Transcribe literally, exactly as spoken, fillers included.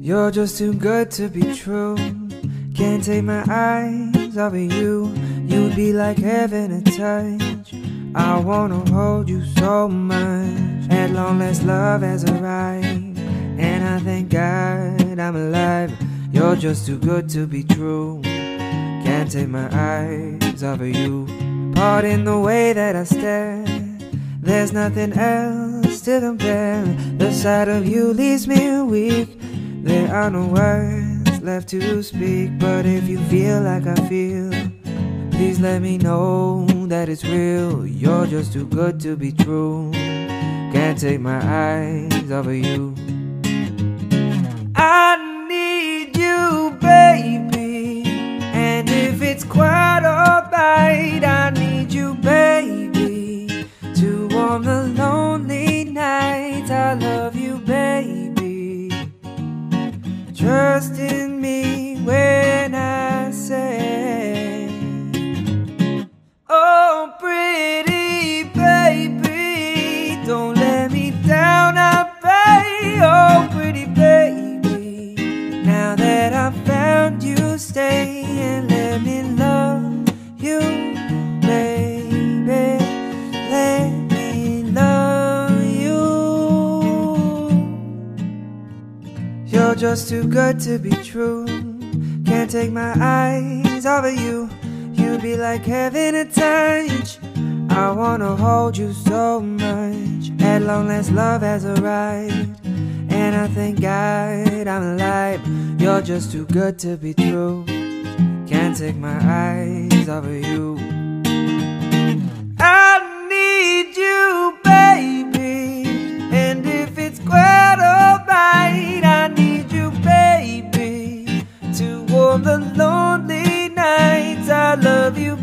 You're just too good to be true. Can't take my eyes off of you. You'd be like heaven to touch. I wanna hold you so much. At long last love has arrived, and I thank God I'm alive. You're just too good to be true. Can't take my eyes off of you. Pardon the way that I stare, there's nothing else to compare. The sight of you leaves me weak. There are no words left to speak. But if you feel like I feel, please let me know that it's real. You're just too good to be true. Can't take my eyes off of you. I need you, baby, and if it's quite alright, I need you, baby, to warm the lonely nights. I love you, baby. Trust in me when I say, oh, pretty baby, don't let me down, I pray. Oh, pretty baby, now that I found you, stay and let me love you, baby. Let me love you. You're just too good to be true. Can't take my eyes off of you. You'd be like heaven to touch. I wanna hold you so much. At long last love has arrived, and I thank God I'm alive. You're just too good to be true. Can't take my eyes off of you. I need you, baby, and if it's quite alright, I need you, baby, to warm the lonely nights. I love you,